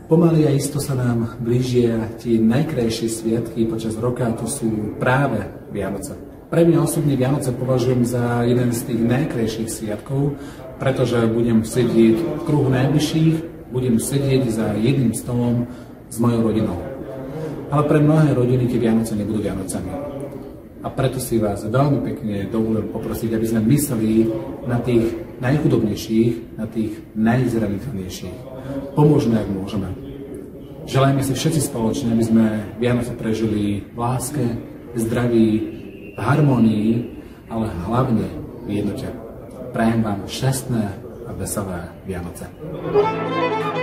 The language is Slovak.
Pomaly a isto sa nám blížia tie najkrajšie sviatky počas roka, to sú práve Vianoce. Pre mňa osobne Vianoce považujem za jeden z tých najkrajších sviatkov, pretože budem sedieť v kruhu najbližších, budem sedieť za jedným stolom s mojou rodinou. Ale pre mnohé rodiny tie Vianoce nebudú Vianocami. A preto si vás veľmi pekne dovolím poprosiť, aby sme mysleli na tých najchudobnejších, na tých najzraniteľnejších. Pomôžme, ak môžeme. Želajme si všetci spoločne, aby sme Vianoce prežili v láske, zdraví, v harmonii, ale hlavne v jednote. Prajem vám šťastné a veselé Vianoce.